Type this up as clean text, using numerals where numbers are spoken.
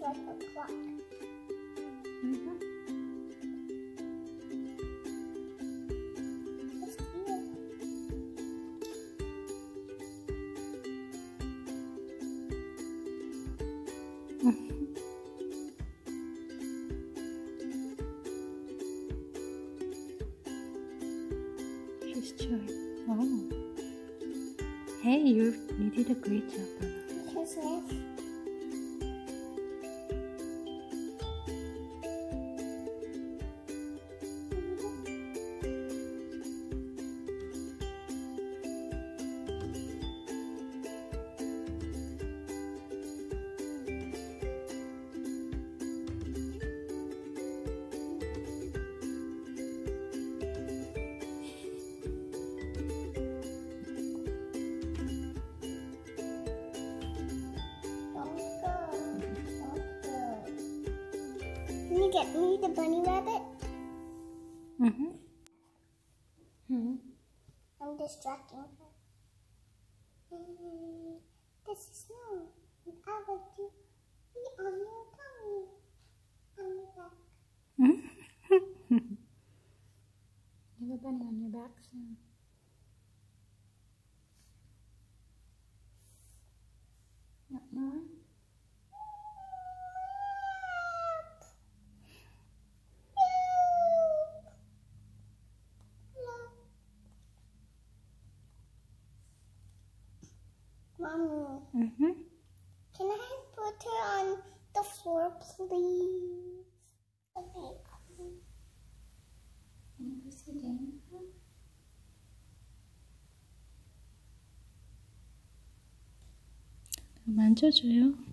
like a clock. Just here. She's chewing. Oh. Hey, you did a great job, Anna. His name. Can you get me the bunny rabbit? I'm distracting her. This is snow. And I want to be on your tummy. On your back. You have a bunny on your back soon. Not more? Mommy, can I put her on the floor, please? Okay. Can you please sit down? 만져줘요.